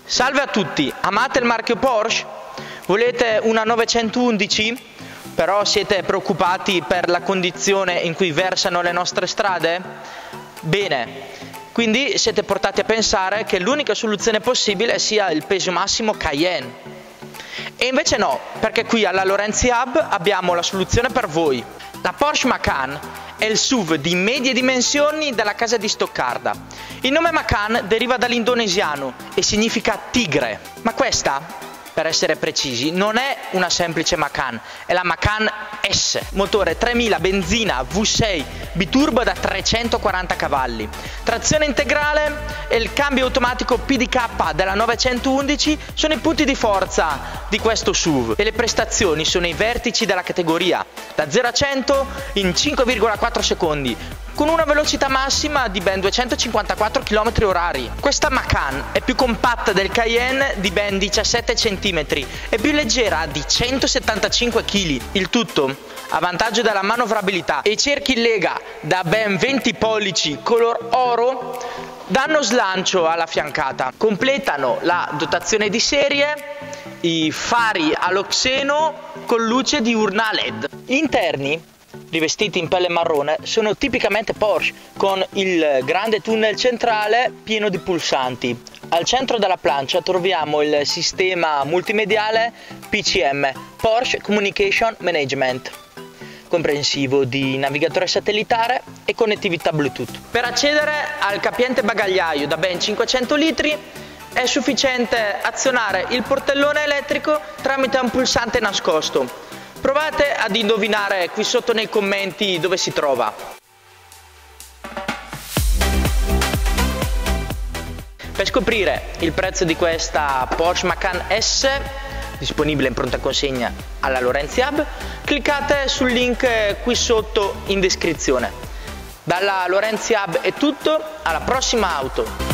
Salve a tutti, amate il marchio Porsche? Volete una 911? Però siete preoccupati per la condizione in cui versano le nostre strade? Bene, quindi siete portati a pensare che l'unica soluzione possibile sia il peso massimo Cayenne. E invece no, perché qui alla Lorenzi Hub abbiamo la soluzione per voi. La Porsche Macan è il SUV di medie dimensioni della casa di Stoccarda. Il nome Macan deriva dall'indonesiano e significa tigre, ma questa, per essere precisi, non è una semplice Macan, è la Macan S, motore 3000 benzina V6 biturbo da 340 cavalli, trazione integrale e il cambio automatico PDK della 911 sono i punti di forza di questo SUV e le prestazioni sono i vertici della categoria, da 0 a 100 in 5,4 secondi, con una velocità massima di ben 254 km/h. Questa Macan è più compatta del Cayenne di ben 17 cm e più leggera di 175 kg, il tutto a vantaggio della manovrabilità, e i cerchi in lega da ben 20 pollici color oro danno slancio alla fiancata. Completano la dotazione di serie i fari aloxeno con luce diurna LED. Gli interni, rivestiti in pelle marrone, sono tipicamente Porsche, con il grande tunnel centrale pieno di pulsanti. Al centro della plancia troviamo il sistema multimediale PCM, Porsche Communication Management, comprensivo di navigatore satellitare e connettività Bluetooth. Per accedere al capiente bagagliaio da ben 500 litri è sufficiente azionare il portellone elettrico tramite un pulsante nascosto. Provate ad indovinare qui sotto nei commenti dove si trova. Per scoprire il prezzo di questa Porsche Macan S, disponibile in pronta consegna alla Lorenzi Hub, cliccate sul link qui sotto in descrizione. Dalla Lorenzi Hub è tutto, alla prossima auto!